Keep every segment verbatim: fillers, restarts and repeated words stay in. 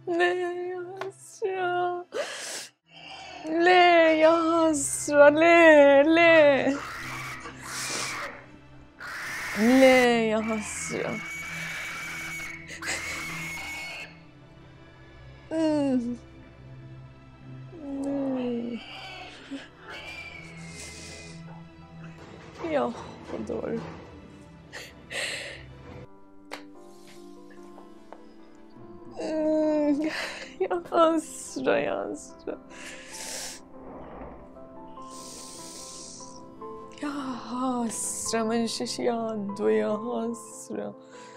ليه يا حسرة ليه يا حسرة ليه ليه ليه يا حسرة ليه يا خضر يا حسرة يا حسرة يا حسرة من شش يعدو يا حسرة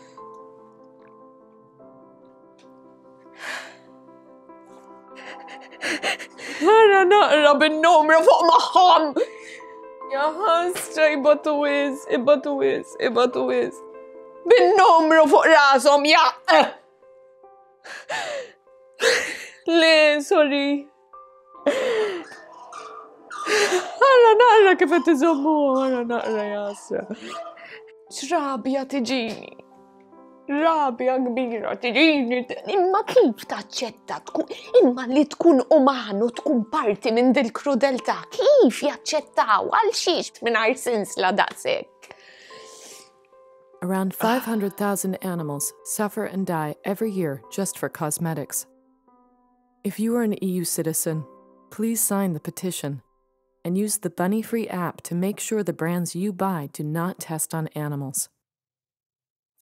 أنا نقرا بالنمرة فوق محام يا حسرة يبقى طويز يبقى طويز يبقى طويز بالنمرة فوق راسهم يا ليه سوري أنا نقرا كيف تزموها أنا نقرا يا حسرة رابية تجيني رابية كبيرة تجيني imma kif taċċetta tkun imma li tkun umano tkun parti minn dil krudeltà kif jaċċettaw għal xiex mingħajr sinsla daqshekk. Around five hundred thousand animals suffer and die every year just for cosmetics. If you are an E U citizen, please sign the petition and use the Bunny Free app to make sure the brands you buy do not test on animals.